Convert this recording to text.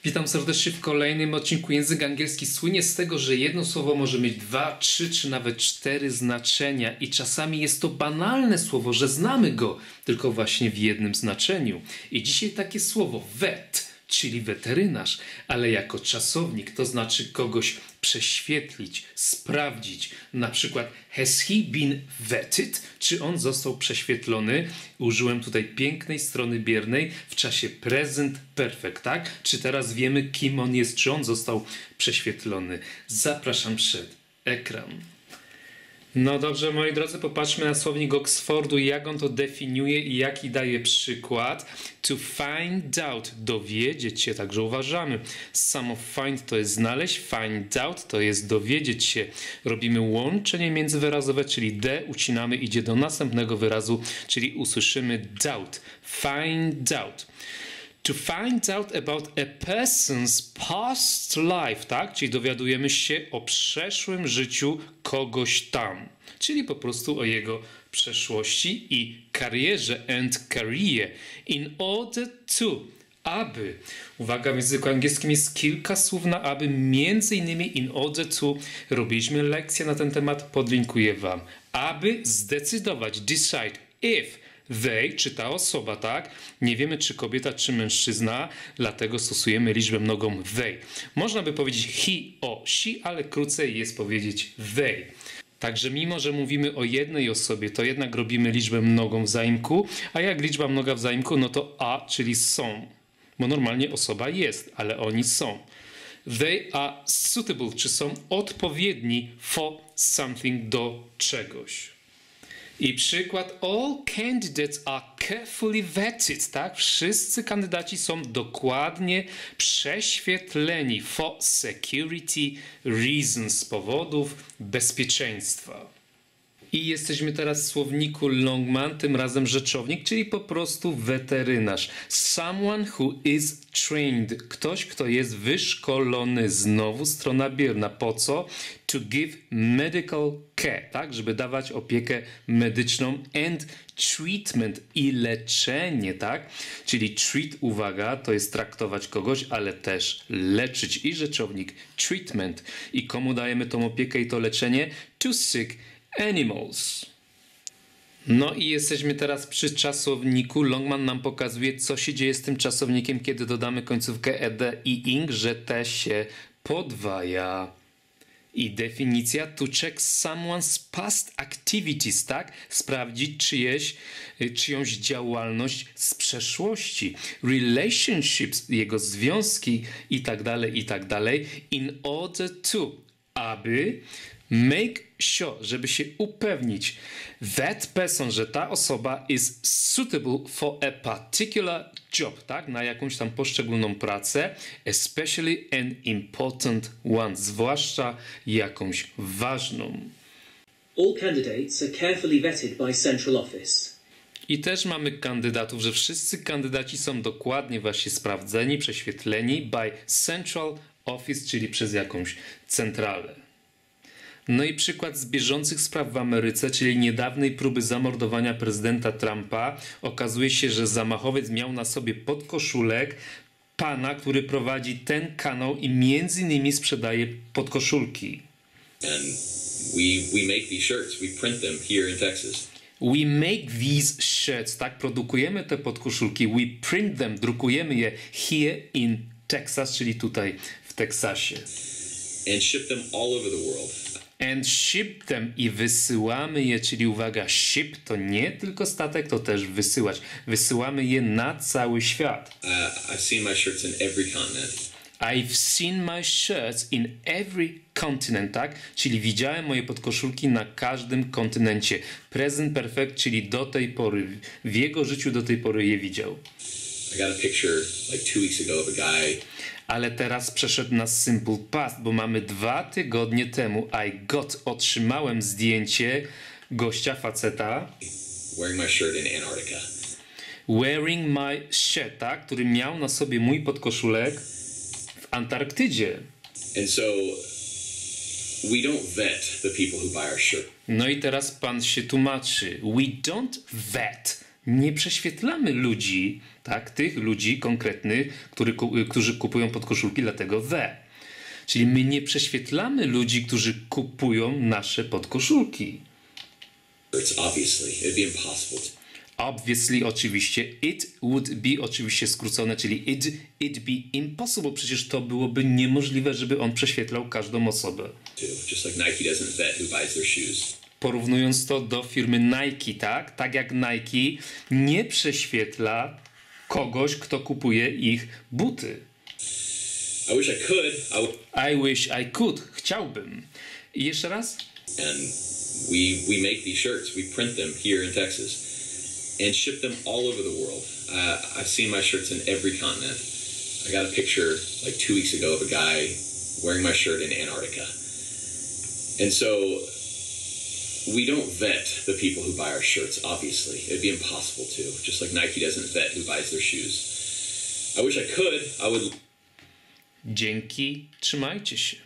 Witam serdecznie w kolejnym odcinku. Język angielski słynie z tego, że jedno słowo może mieć 2, 3 czy nawet 4 znaczenia i czasami jest to banalne słowo, że znamy go tylko właśnie w jednym znaczeniu. I dzisiaj takie słowo vet, czyli weterynarz, ale jako czasownik, to znaczy kogoś prześwietlić, sprawdzić. Na przykład has he been vetted? Czy on został prześwietlony? Użyłem tutaj pięknej strony biernej w czasie present perfect, tak? Czy teraz wiemy, kim on jest? Czy on został prześwietlony? Zapraszam przed ekran. No dobrze, moi drodzy, popatrzmy na słownik Oxfordu, jak on to definiuje i jaki daje przykład. To find out, dowiedzieć się, także uważamy. Some of find to jest znaleźć, find out to jest dowiedzieć się. Robimy łączenie międzywyrazowe, czyli D ucinamy, idzie do następnego wyrazu, czyli usłyszymy doubt. Find out. To find out about a person's past life, tak? Czyli dowiadujemy się o przeszłym życiu kogoś tam. Czyli po prostu o jego przeszłości i karierze and career. In order to, aby. Uwaga, w języku angielskim jest kilka słów na aby, między innymi in order to. Robiliśmy lekcję na ten temat, podlinkuję wam. Aby zdecydować, decide, if they, czy ta osoba, tak? Nie wiemy, czy kobieta, czy mężczyzna, dlatego stosujemy liczbę mnogą they. Można by powiedzieć he or she, ale krócej jest powiedzieć they. Także mimo, że mówimy o jednej osobie, to jednak robimy liczbę mnogą w zaimku, a jak liczba mnoga w zaimku, no to a, czyli są. Bo normalnie osoba jest, ale oni są. They are suitable, czy są odpowiedni for something, do czegoś. I przykład, all candidates are carefully vetted, tak? Wszyscy kandydaci są dokładnie prześwietleni for security reasons, z powodów bezpieczeństwa. I jesteśmy teraz w słowniku Longman, tym razem rzeczownik, czyli po prostu weterynarz. Someone who is trained. Ktoś, kto jest wyszkolony. Znowu strona bierna. Po co? To give medical care, tak? Żeby dawać opiekę medyczną and treatment i leczenie, tak? Czyli treat, uwaga, to jest traktować kogoś, ale też leczyć. I rzeczownik treatment. I komu dajemy tą opiekę i to leczenie? To sick animals. No i jesteśmy teraz przy czasowniku. Longman nam pokazuje, co się dzieje z tym czasownikiem, kiedy dodamy końcówkę ed i ing, że te się podwaja. I definicja to check someone's past activities, tak? Sprawdzić czyjąś działalność z przeszłości. Relationships, jego związki i tak dalej. In order to, aby make sure, żeby się upewnić that person, że ta osoba is suitable for a particular job, tak? Na jakąś tam poszczególną pracę, especially an important one, zwłaszcza jakąś ważną. All candidates are carefully vetted by central office. I też mamy kandydatów, że wszyscy kandydaci są dokładnie właśnie sprawdzeni, prześwietleni by central office, czyli przez jakąś centralę. No i przykład z bieżących spraw w Ameryce, czyli niedawnej próby zamordowania prezydenta Trumpa. Okazuje się, że zamachowiec miał na sobie podkoszulek pana, który prowadzi ten kanał i między innymi sprzedaje podkoszulki. And we make these shirts. We print them here in Texas. We make these shirts, tak? Produkujemy te podkoszulki. We print them, drukujemy je here in Texas, czyli tutaj w Teksasie. And ship them all over the world. And ship them i wysyłamy je, czyli uwaga, ship to nie tylko statek, to też wysyłać. Wysyłamy je na cały świat. I've seen my shirts in every continent. I've seen my shirts in every continent, tak? Czyli widziałem moje podkoszulki na każdym kontynencie. Present perfect, czyli do tej pory, w jego życiu do tej pory je widział. I got a picture like 2 weeks ago of a guy. Ale teraz przeszedł na simple past, bo mamy 2 tygodnie temu otrzymałem zdjęcie gościa, faceta. Wearing my shirt in Antarctica. Wearing my shirt, tak? Który miał na sobie mój podkoszulek w Antarktydzie. And so we don't vet the people who buy our shirt. No i teraz pan się tłumaczy. We don't vet. Nie prześwietlamy ludzi, tak, tych ludzi konkretnych, którzy kupują podkoszulki, dlatego the. Czyli my nie prześwietlamy ludzi, którzy kupują nasze podkoszulki. Obviously, it'd be impossible. Obviously, oczywiście. It would be oczywiście skrócone, czyli it'd be impossible. Przecież to byłoby niemożliwe, żeby on prześwietlał każdą osobę. Just like Nike doesn't vet who buys their shoes. Porównując to do firmy Nike, tak? Tak jak Nike nie prześwietla kogoś, kto kupuje ich buty. I wish I could. I wish I could. Chciałbym. I jeszcze raz? And we make these shirts. We print them here in Texas and ship them all over the world. I've seen my shirts in every continent. I got a picture like 2 weeks ago of a guy wearing my shirt in Antarctica. And so we don't vet the people who buy our shirts, obviously. It'd be impossible to. Just like Nike doesn't vet who buys their shoes. I wish I could. I would... Dzięki. Trzymajcie się.